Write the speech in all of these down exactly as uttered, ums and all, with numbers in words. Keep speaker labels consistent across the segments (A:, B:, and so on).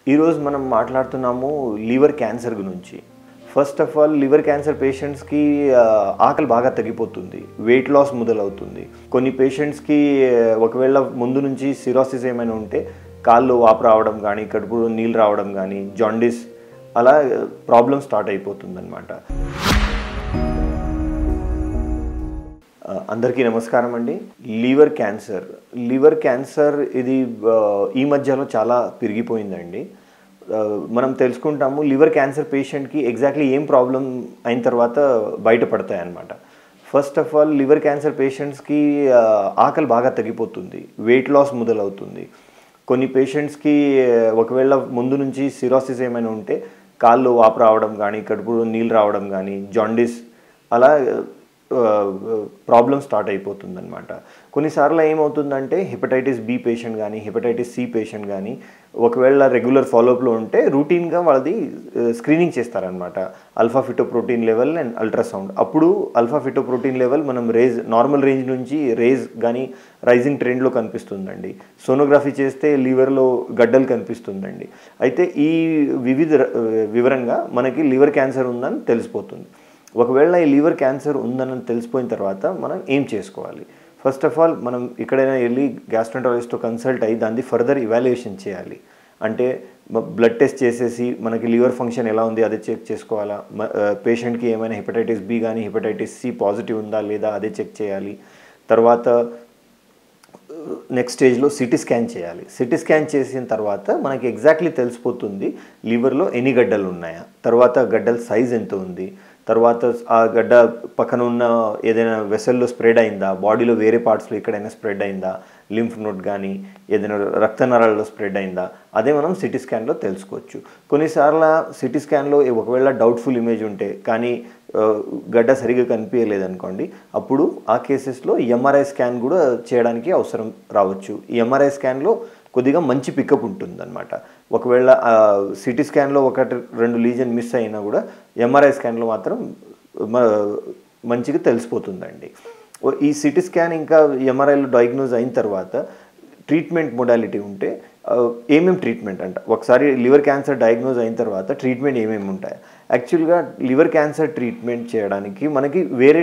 A: ఈ రోజు మనం మాట్లాడుతున్నాము లివర్ క్యాన్సర్ గురించి. First of all liver cancer పేషెంట్స్కి ఆకలి బాగా తగ్గిపోతుంది, వెయిట్ లాస్ మొదలవుతుంది. కొన్ని పేషెంట్స్కి ఒకవేళ ముందు నుంచి సిరోసిస్ ఏమైనా ఉంటే కాళ్ళు వాపు రావడం కానీ, కడుపులో నీళ్ళు రావడం కానీ, జాండిస్ అలా ప్రాబ్లం స్టార్ట్ అయిపోతుంది అన్నమాట. అందరికీ నమస్కారం అండి. లివర్ క్యాన్సర్ లివర్ క్యాన్సర్ ఇది ఈ మధ్యలో చాలా పెరిగిపోయిందండి. మనం తెలుసుకుంటాము లివర్ క్యాన్సర్ పేషెంట్కి ఎగ్జాక్ట్లీ ఏం ప్రాబ్లం అయిన తర్వాత బయటపడతాయి అన్నమాట. First of all liver cancer పేషెంట్స్కి ఆకలి బాగా తగ్గిపోతుంది, వెయిట్ లాస్ మొదలవుతుంది. కొన్ని పేషెంట్స్కి ఒకవేళ ముందు నుంచి సిరోసిస్ ఏమైనా ఉంటే కాళ్ళు వాపు రావడం కానీ, కడుపులో నీళ్ళు రావడం కానీ, జాండిస్ అలా ప్రాబ్లం స్టార్ట్ అయిపోతుంది అనమాట. కొన్నిసార్లు ఏమవుతుందంటే హెపటైటిస్ బి పేషెంట్ కానీ, హెపటైటిస్ సి పేషెంట్ కానీ ఒకవేళ రెగ్యులర్ ఫాలోఅప్లో ఉంటే రూటీన్గా వాళ్ళది స్క్రీనింగ్ చేస్తారనమాట. Alpha ఫిటోప్రోటీన్ level and ultrasound. అప్పుడు అల్ఫా ఫిటోప్రోటీన్ లెవెల్ మనం రేజ్ నార్మల్ రేంజ్ నుంచి రేజ్ కానీ రైజింగ్ ట్రెండ్లో కనిపిస్తుందండి. సోనోగ్రఫీ చేస్తే లివర్లో గడ్డలు కనిపిస్తుందండి. అయితే ఈ వివిధ వివరంగా మనకి లివర్ క్యాన్సర్ ఉందని తెలిసిపోతుంది. ఒకవేళ ఈ లివర్ క్యాన్సర్ ఉందని తెలిసిపోయిన తర్వాత మనం ఏం చేసుకోవాలి? ఫస్ట్ ఆఫ్ ఆల్ మనం ఎక్కడైనా వెళ్ళి గ్యాస్ట్రోంటాలజిస్ట్తో కన్సల్ట్ అయ్యి దాన్ని ఫర్దర్ ఇవాల్యుయేషన్ చేయాలి. అంటే బ్లడ్ టెస్ట్ చేసేసి మనకి లివర్ ఫంక్షన్ ఎలా ఉంది అదే చెక్ చేసుకోవాలా, పేషెంట్కి ఏమైనా హెపటైటిస్ బి కానీ హెపటైటిస్ సి పాజిటివ్ ఉందా లేదా అదే చెక్ చేయాలి. తర్వాత నెక్స్ట్ స్టేజ్లో సిటీ స్కాన్ చేయాలి. సిటీ స్కాన్ చేసిన తర్వాత మనకి ఎగ్జాక్ట్లీ తెలిసిపోతుంది లివర్లో ఎన్ని గడ్డలు ఉన్నాయా, తర్వాత గడ్డల సైజ్ ఎంత ఉంది, తర్వాత ఆ గడ్డ పక్కన ఉన్న ఏదైనా వెసల్లో స్ప్రెడ్ అయిందా, బాడీలో వేరే పార్ట్స్లో ఎక్కడైనా స్ప్రెడ్ అయిందా, లింఫ్ నోడ్ కానీ ఏదైనా రక్త నరాల్లో స్ప్రెడ్ అయిందా, అదే మనం సిటీ స్కాన్లో తెలుసుకోవచ్చు. కొన్నిసార్లు సిటీ స్కాన్లో ఒకవేళ డౌట్ఫుల్ ఇమేజ్ ఉంటే కానీ గడ్డ సరిగ్గా కనిపించలేదనుకోండి, అప్పుడు ఆ కేసెస్లో ఎంఆర్ఐ స్కాన్ కూడా చేయడానికి అవసరం రావచ్చు. ఈ ఎంఆర్ఐ స్కాన్లో కొద్దిగా మంచి పికప్ ఉంటుంది అనమాట. ఒకవేళ సిటీ స్కాన్లో ఒకటి రెండు లీజన్ మిస్ అయినా కూడా ఎంఆర్ఐ స్కాన్లో మాత్రం మంచిగా తెలిసిపోతుందండి. ఈ సిటీ స్కాన్ ఇంకా ఎంఆర్ఐలో డయాగ్నోజ్ అయిన తర్వాత ట్రీట్మెంట్ మొడాలిటీ ఉంటే ఏమేమి ట్రీట్మెంట్ అంట, ఒకసారి లివర్ క్యాన్సర్ డయాగ్నోజ్ అయిన తర్వాత ట్రీట్మెంట్ ఏమేమి ఉంటాయి? యాక్చువల్గా లివర్ క్యాన్సర్ ట్రీట్మెంట్ చేయడానికి మనకి వేరే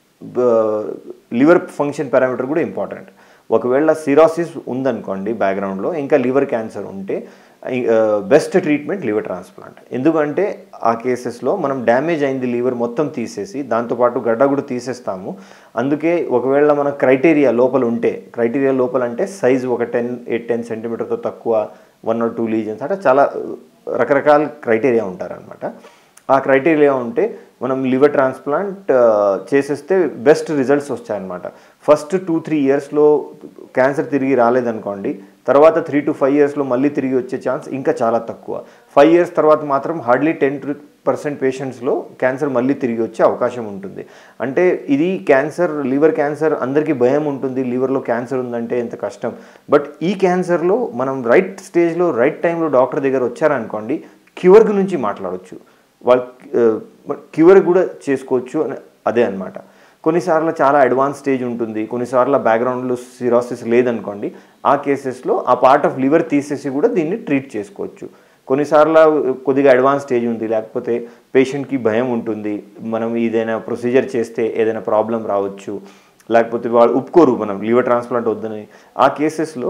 A: లివర్ ఫంక్షన్ పారామీటర్ కూడా ఇంపార్టెంట్. ఒకవేళ సిరోసిస్ ఉందనుకోండి బ్యాక్గ్రౌండ్లో, ఇంకా లివర్ క్యాన్సర్ ఉంటే బెస్ట్ ట్రీట్మెంట్ లివర్ ట్రాన్స్ప్లాంట్. ఎందుకంటే ఆ కేసెస్లో మనం డ్యామేజ్ అయింది లివర్ మొత్తం తీసేసి దాంతోపాటు గడ్డ కూడా తీసేస్తాము. అందుకే ఒకవేళ మన క్రైటీరియా లోపల ఉంటే, క్రైటీరియా లోపల అంటే సైజ్ ఒక టెన్ ఎయిట్ టెన్ సెంటీమీటర్తో తక్కువ, వన్ ఆర్ టూ లీజన్స్ అంటే చాలా రకరకాల క్రైటీరియా ఉంటారనమాట. ఆ క్రైటీరియా ఉంటే మనం లివర్ ట్రాన్స్ప్లాంట్ చేసేస్తే బెస్ట్ రిజల్ట్స్ వస్తాయన్నమాట. ఫస్ట్ టూ త్రీ ఇయర్స్లో క్యాన్సర్ తిరిగి రాలేదనుకోండి, తర్వాత త్రీ టు ఫైవ్ ఇయర్స్లో మళ్ళీ తిరిగి వచ్చే ఛాన్స్ ఇంకా చాలా తక్కువ. ఫైవ్ ఇయర్స్ తర్వాత మాత్రం హార్డ్లీ టెన్ పర్సెంట్ పేషెంట్స్లో క్యాన్సర్ మళ్ళీ తిరిగి వచ్చే అవకాశం ఉంటుంది. అంటే ఇది క్యాన్సర్, లివర్ క్యాన్సర్ అందరికీ భయం ఉంటుంది, లివర్లో క్యాన్సర్ ఉందంటే ఎంత కష్టం. బట్ ఈ క్యాన్సర్లో మనం రైట్ స్టేజ్లో రైట్ టైంలో డాక్టర్ దగ్గర వచ్చారనుకోండి, క్యూర్ గురించి మాట్లాడవచ్చు, వాళ్ళు క్యూర్ కూడా చేసుకోవచ్చు అని అదే అనమాట. కొన్నిసార్లు చాలా అడ్వాన్స్ స్టేజ్ ఉంటుంది, కొన్నిసార్లు బ్యాక్గ్రౌండ్లో సిరోసిస్ లేదనుకోండి, ఆ కేసెస్లో ఆ పార్ట్ ఆఫ్ లివర్ తీసేసి కూడా దీన్ని ట్రీట్ చేసుకోవచ్చు. కొన్నిసార్లు కొద్దిగా అడ్వాన్స్ స్టేజ్ ఉంది, లేకపోతే పేషెంట్కి భయం ఉంటుంది, మనం ఏదైనా ప్రొసీజర్ చేస్తే ఏదైనా ప్రాబ్లం రావచ్చు, లేకపోతే వాళ్ళు ఒప్పుకోరు మనం లివర్ ట్రాన్స్ప్లాంట్ వద్దని. ఆ కేసెస్లో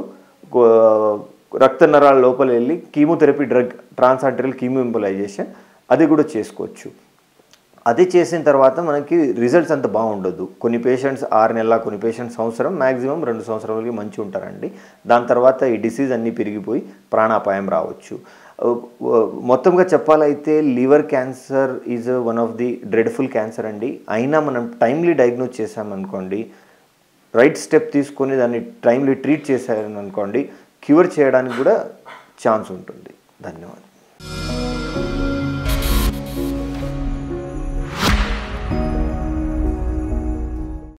A: రక్త నరాల లోపల వెళ్ళి chemotherapy drug, transarterial chemo embolisation అది కూడా చేసుకోవచ్చు. అది చేసిన తర్వాత మనకి రిజల్ట్స్ అంత బాగుండదు. కొన్ని పేషెంట్స్ ఆరు నెలల, కొన్ని పేషెంట్స్ సంవత్సరం, మ్యాక్సిమం రెండు సంవత్సరాలకి మంచి ఉంటారండి. దాని తర్వాత ఈ డిసీజ్ అన్నీ పెరిగిపోయి ప్రాణాపాయం రావచ్చు. మొత్తంగా చెప్పాలైతే liver cancer is one of the dreadful cancer అండి. అయినా మనం టైమ్లీ డయాగ్నోజ్ చేసామనుకోండి, రైట్ స్టెప్ తీసుకొని దాన్ని టైమ్లీ ట్రీట్ చేశారనుకోండి, క్యూర్ చేయడానికి కూడా ఛాన్స్ ఉంటుంది. ధన్యవాదాలు.